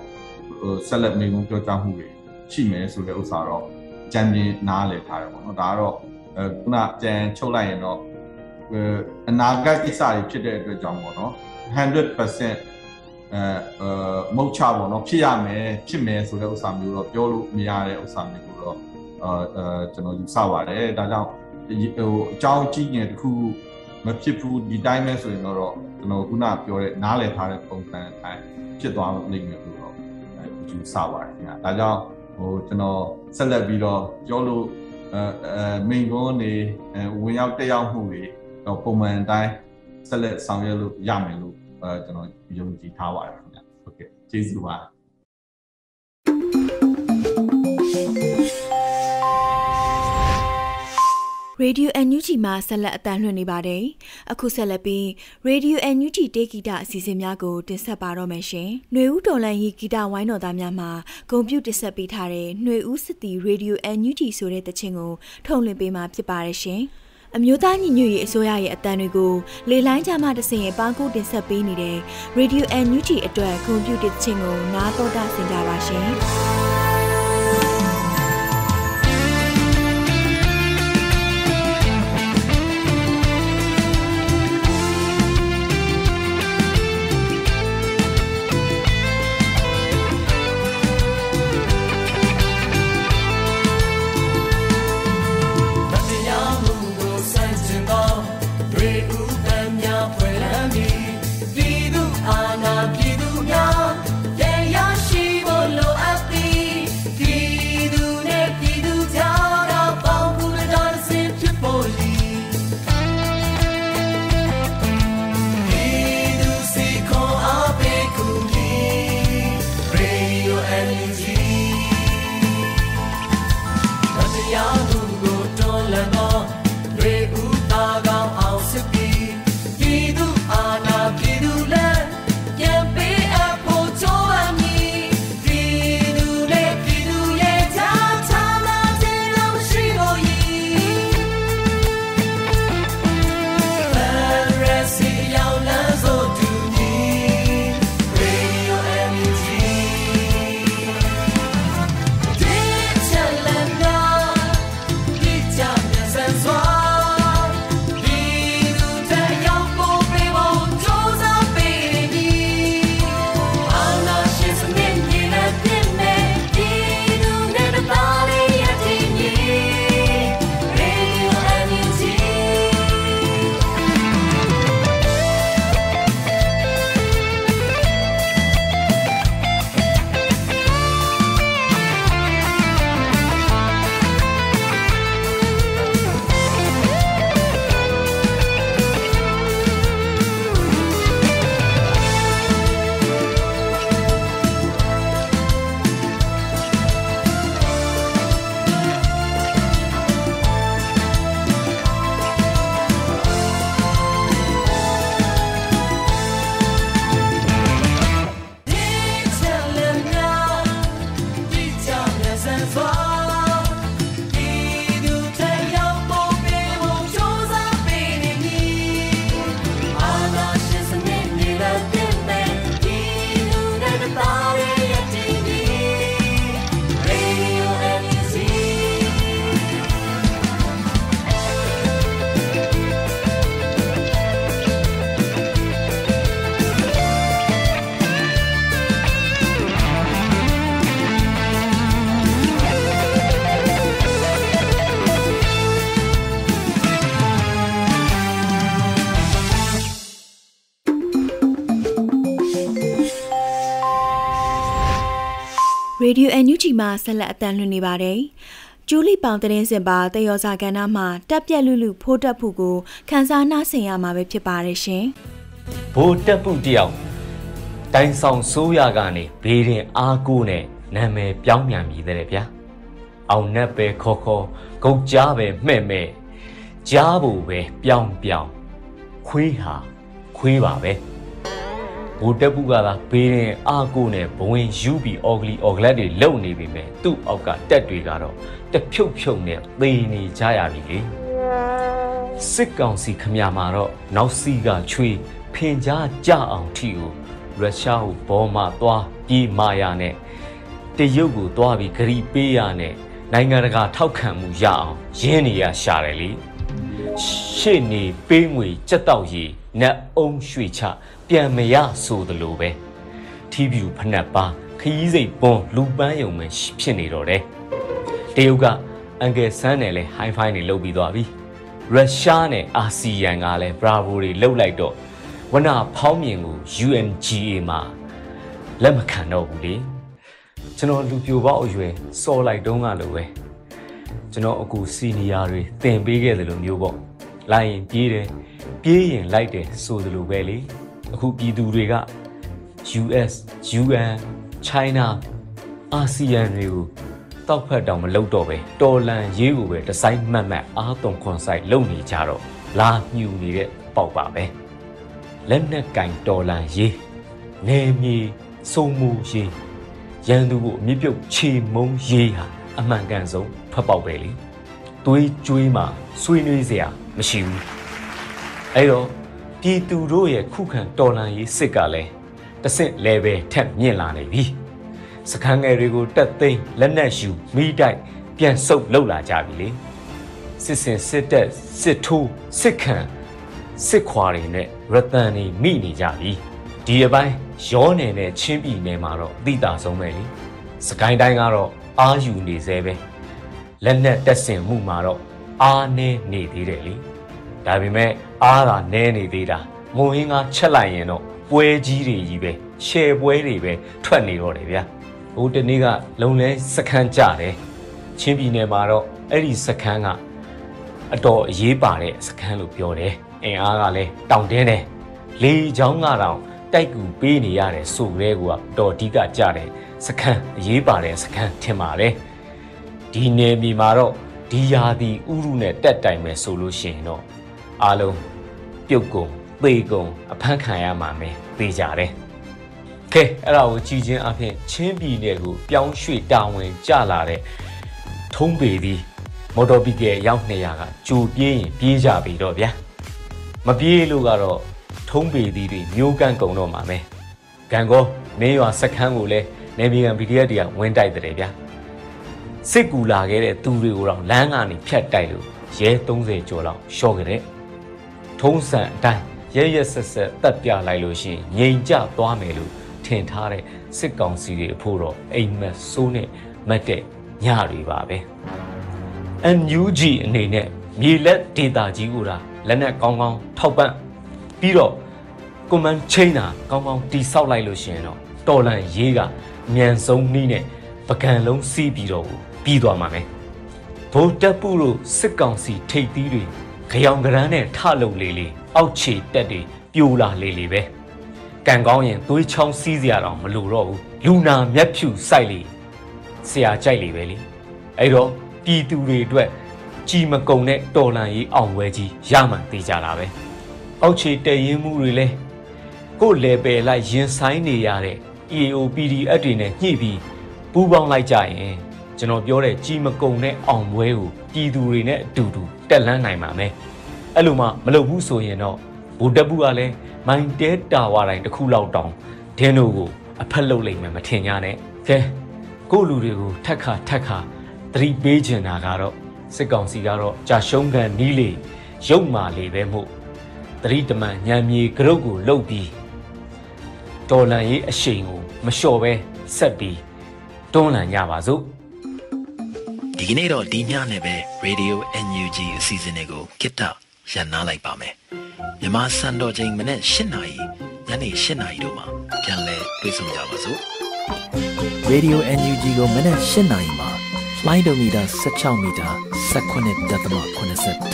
ဆက်လက်မိန့်ခွန်းပြောကြားမှုတွေရှိမယ်ဆိုတဲ့ဥစ္စာတော့ကြံပြင်းနားလည်ထားတယ်ပေါ့နော်ဒါကတော့အဲခုနကြံချုပ်လိုက်ရင်တော့အနာဂတ်ကိစ္စတွေဖြစ်တဲ့အတွက်ကြောင့်ပေါ့နော် one hundred percent အဲမုတ်ချပေါ့နော်ဖြစ်ရမယ်ဖြစ်မယ်ဆိုတဲ့ဥစ္စာမျိုးတော့ပြောလို့မရတဲ့ဥစ္စာမျိုးတော့အဲကျွန်တော်ယူဆပါတယ်ဒါကြောင့်ဟိုအကြောင်းကြီးငယ်တစ်ခုမဖြစ်ဘူးဒီတိုင်းပဲဆိုရင်တော့ကျွန်တော်ခုနပြောတဲ့နားလည်ထားတဲ့ပုံစံအတိုင်းဖြစ်သွားလိမ့်မယ်လို့တော့ယူဆပါတယ်ခင်ဗျာဒါကြောင့်ဟိုကျွန်တော်ဆက်လက်ပြီးတော့ပြောလို့အဲမိန်ကွန်းနေဝင်ရောက်တက်ရောက်မှုတွေတော့ပုံမှန်အတိုင်းဆက်လက်ဆောင်ရွက်လို့ရမယ်လို့အဲကျွန်တော်ယုံကြည်ထားပါတယ်ခင်ဗျာဟုတ်ကဲ့ကျေးဇူးပါရေဒီယို အန် ယူ ဂျီ မှာဆက်လက်အသံလွှင့်နေပါတယ်။အခုဆက်လက်ပြီးရေဒီယို အန် ယူ ဂျီ တေးဂီတအစီအစဉ်များကိုတင်ဆက်ပါတော့မယ်ရှင်။ຫນွေဦးတော်လန်ရီဂီတဝိုင်းတော်သားများမှာဂုဏ်ပြုတင်ဆက်ပေးထားတဲ့ຫນွေဦးစစ်တီရေဒီယို အန် ယူ ဂျီ ဆိုတဲ့တခြင်းကိုထုတ်လွှင့်ပေးမှာဖြစ်ပါတယ်ရှင်။အမျိုးသားညီညွတ်ရေးအစိုးရရဲ့အသံတွေကိုလေလိုင်းကြမှာတဆင့်ပန်းကူတင်ဆက်ပေးနေတဲ့ရေဒီယို အန် ယူ ဂျီ အတွက်ဂုဏ်ပြုတဲ့တခြင်းကိုနားတော်တာဆင်ကြပါရှင်။ရေဒီယို အန် ယူ ဂျီ မှာဆက်လက်အသံလွှင့်နေပါတယ်။ကျူလီပေါင်သတင်းစင်ပါတယောဇာကဏ္ဍမှာတက်ပြက်လူလူဖိုးတက်ဖို့ကိုခန်းစားနားဆင်ရမှာပဲဖြစ်ပါတယ်ရှင်။ဘိုးတက်ဖို့တယောက်တိုင်ဆောင်ဆိုးရကနေဘေးရင်အားကိုးနဲ့နာမည်ပြောင်းပြန်ပြီတဲ့ဗျာ။အောင်နဲ့ပဲခေါ်ခေါ်ဂုတ်ကြားပဲမှဲ့မဲ့ကြားဖို့ပဲပြောင်းပြောင်းခွေးဟာခွေးပါပဲ။ဘိုးတက်ဖို့ကသာဘေးရင်အားကိုးနဲ့ဘဝင်ယူပြီးအော်ဂလီအော်ဂလက်တွေလုံနေပြီမဲ့သူ့အောက်ကတက်တွေကတော့တဖြုတ်ဖြုတ်နဲ့သေနေကြရပြီလေစစ်ကောင်စီခမရမှာတော့နောက်စီကချွေဖင်ကြားကြအောင်ထီကိုရုရှားကိုဘောမသွားပြီးမာယာနဲ့တရုတ်ကိုသွားပြီးဂရီပေးရနဲ့နိုင်ငံတကာထောက်ခံမှုရအောင်ရင်းနေရရှာတယ်လေရှေ့နေပေးငွေကြက်တော့ရီနတ်အုံရွှေချပြန်မရဆိုသလိုပဲထီးပြူဖနက်ပါခရီးစိတ်ပွန်လူပန်းယုံမှဖြစ်နေတော့တယ်တရုတ်ကအန်ကယ်ဆန်းနဲ့လဲဟိုင်းဖိုင်းတွေလုပ်ပြီးသွားပြီရုရှားနဲ့အာဆီယံကလည်းဘရာဗိုတွေလှုပ်လိုက်တော့ဝနဖောင်းမြင်ကို ယူ အန် ဂျီ အေ မှာလက်မခံတော့ဘူးလေကျွန်တော်လူပြိုပေါက်အရွယ်စော်လိုက်တုံးကလိုပဲကျွန်တော်အခုစီနီယာတွေသင်ပေးခဲ့တယ်လို့မျိုးပေါ့လိုက်ရင်ပြေးတယ်ပြေးရင်လိုက်တယ်ဆိုသလိုပဲလေအခုပြည်သူတွေက ယူ အက်စ် ယူ အန် China အာဆီယံတွေကိုတောက်ဖက်တောင်မလုပ်တော့ပဲတော်လန်ရေးကိုပဲဒီဇိုင်းမှတ်မှတ်အားသွန်ခွန်ဆိုင်လုပ်နေကြတော့လာညှူနေတဲ့ပေါက်ပါပဲလက်နက်ကင်တော်လန်ရေးနေမြေစုံမှုရေးရန်သူကိုအမြင့်ပြုတ်ချေမုံရေးဟာအမှန်ကန်ဆုံးဖက်ပေါက်ပဲလေသွေးကြွေးမှာဆွေးနွေးစရာမရှိဘူးအဲ့တော့ပြည်သူတို့ရဲ့ခုခံတော်လန်ရေးစစ်ကလည်းတစ်ဆင့် level ထက်မြင့်လာနေပြီစခန်းငယ်တွေကိုတက်သိမ်းလက်နက်ယူမိတိုက်ပြန်ဆုပ်လောက်လာကြပြီလေစစ်စင်စစ်တက်စစ်ထိုးစစ်ခံစစ်ခွာတွေနဲ့ရတန်တွေမိနေကြပြီဒီအပိုင်းရောနယ်နဲ့ချင်းပြည်နယ်မှာတော့အသိသာဆုံးပဲလေစကိုင်းတိုင်းကတော့အာယူနေသေးပဲလက်နက်တက်ဆင်မှုမှာတော့အားနည်းနေသေးတယ်လေဒါပေမဲ့အားသာနည်းနေသေးတာမုံဟင်းကချက်လိုက်ရင်တော့ပွဲကြီးတွေကြီးပဲရှယ်ပွဲတွေပဲထွက်နေတော့တယ်ဗျာဟိုတနေ့ကလုံလဲစခန်းကြတယ်ချင်းပြည်နယ်မှာတော့အဲ့ဒီစခန်းကအတော်အရေးပါတဲ့စခန်းလို့ပြောတယ်အင်အားကလည်းတောင်တင်းတယ်လေချောင်းကတော့တိုက်ကူပေးနေရတယ်ဆိုကြဲကွာတော်ဒီကကြတယ်စခန်းအရေးပါတဲ့စခန်းထင်ပါတယ်ဒီနယ်မြေမှာတော့ဒီယာဒီဥရုနဲ့တက်တိုင်မယ်ဆိုလို့ရှိရင်တော့အားလုံးပြုတ်ကုန်သေကုန်အဖမ်းခံရမှာပဲသိကြတယ်ကဲအဲ့ဒါကိုကြည်ချင်းအဖြစ်ချင်းပြည်နယ်ကိုပြောင်းရွှေ့တာဝန်ကျလာတဲ့ထုံးပေသည်မော်တော်ဘီကယ်ရောက်နှစ်ရာကကြိုပြေးရင်ပြေးကြပြီတော့ဗျာမပြေးလို့ကတော့ထုံးပေသည်တွေမျိုးကန့်ကုန်တော့မှာပဲဂန်ကောမင်းရွာစခန်းကိုလည်းနေပြည်တော် ပီ ဒီ အက်ဖ် တွေကဝင်တိုက်တယ်ဗျာစစ်ကူလာခဲ့တဲ့သူတွေကိုတော့လမ်းကနေဖြတ်တိုက်လို့ရဲသုံးဆယ်ကျော်လောက်ရှော့ကြတဲ့ထုံးစံအတိုင်းရဲရဲဆက်ဆက်တက်ပြလိုက်လို့ရှိရင်ငြိမ်ကျသွားမယ်လို့ထင်ထားတဲ့စစ်ကောင်စီတွေအဖို့တော့အိမ်မက်ဆိုးနဲ့မတ်တဲ့ညတွေပါပဲ အန် ယူ ဂျီ အနေနဲ့မြေလက်ဒေတာကြီးကိုဒါလက်နက်ကောင်းကောင်းထောက်ပံ့ပြီးတော့ကွန်မန်ချိန်တာကောင်းကောင်းတိဆောက်လိုက်လို့ရှိရင်တော့တော်လန်ရေးကအမြန်ဆုံးနည်းနဲ့ပကံလုံးစီးပြီးတော့ပြီးသွားမှာပဲဗိုလ်တပ်ပုလို့စစ်ကောင်စီထိပ်သီးတွေကြောင်ကရန်းနဲ့ထလုံလေလေအောက်ခြေတက်တွေပြိုလာလေလေပဲကံကောင်းရင်သွေးချောင်းစီးစရာတော့မလိုတော့ဘူးလူနာမျက်ဖြူစိုက်လေဆရာကြိုက်လေပဲလေအဲ့တော့ပြည်သူတွေအတွက်ကြီးမကုံတဲ့တော်လန်ရေးအောင်ပွဲကြီးရမှန်သေးကြတာပဲအောက်ခြေတရင်မှုတွေလဲကို့လေပယ်လိုက်ရင်ဆိုင်နေရတဲ့ အီ အေ အို ပီ ဒီ အက်ဖ် တွေနဲ့ညှိပြီးပူးပေါင်းလိုက်ကြရင်ကျွန်တော်ပြောတဲ့ကြီးမကုံတဲ့အောင်ပွဲကိုပြည်သူတွေနဲ့အတူတူတက်လှမ်းနိုင်ပါမယ်အဲ့လိုမှမလုပ်ဘူးဆိုရင်တော့ဗိုလ်တပ်ဘူးကလည်းမိုင်းတဲတာဝါတိုင်းတစ်ခုလောက်တောင်ဒင်းတို့ကိုအဖက်လုပ်လိုက်မယ်မထင်ကြနဲ့ကဲကို့လူတွေကိုထက်ခါထက်ခါသတိပေးချင်တာကတော့စစ်ကောင်စီကတော့ကြာရှုံးကန်နီးလေရုပ်မာလေပဲမို့သတိတမန်ညံမြေကရုတ်ကိုလှုပ်ပြီးတော်လန်ရေးအရှိန်ကိုမလျှော့ပဲဆက်ပြီးတွန်းလှန်ကြပါစို့ဒီကနေ့တော့ဒီညနဲ့ပဲ Radio အန် ယူ ဂျီ အစီအစဉ်လေးကိုကိတ္တရန်နာလိုက်ပါမယ်မြန်မာစံတော်ချိန်မနေ့၈နာရီညနေ၈နာရီတို့မှာပြန်လည်တွေ့ဆုံကြပါစို့ Radio အန် ယူ ဂျီ ကိုမနေ့၈နာရီမှာလိုင်းဒိုမီတာ၁၆မီတာ၁၉.၇၁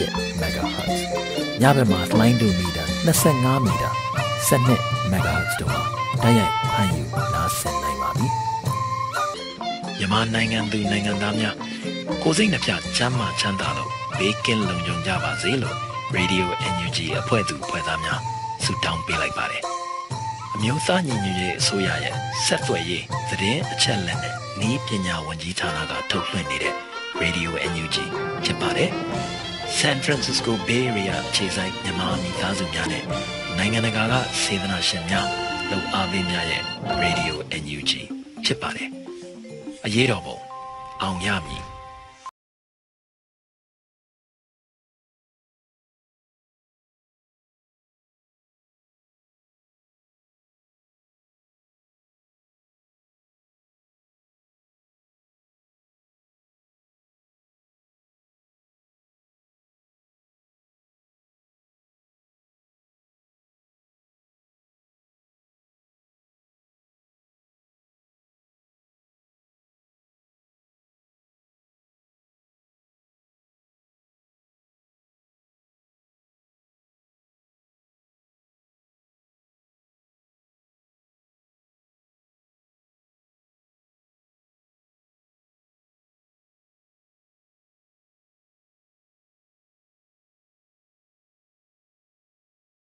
MHz ညဘက်မှာလိုင်းဒိုမီတာ၂၅မီတာ၁၂ MHz တို့မှာတိုက်ရိုက်ဖမ်းယူနားဆင်နိုင်ပါပြီမြန်မာနိုင်ငံသူနိုင်ငံသားများကိုစိတ်နှပြချမ်းမာချမ်းသာလို့ဘေးကင်းလုံခြုံကြပါစေလို့ Radio အန် ယူ ဂျီ အဖွဲ့သူအဖွဲ့သားများဆုတောင်းပေးလိုက်ပါတယ်အမျိုးသားညီညွတ်ရေးအစိုးရရဲ့ဆက်သွယ်ရေးသတင်းအချက်အလက်နဲ့ဤပညာဝန်ကြီးဌာနကထုတ်လွှင့်နေတဲ့ Radio အန် ယူ ဂျီ ဖြစ်ပါတယ် San Francisco Bay Area ခြေဆိုင်မြန်မာမိသားစုများနဲ့နိုင်ငံတကာကစေတနာရှင်များလုံအားပေးများရဲ့ Radio အန် ယူ ဂျီ ဖြစ်ပါတယ်အရေးတော်ပုံအောင်ရမည်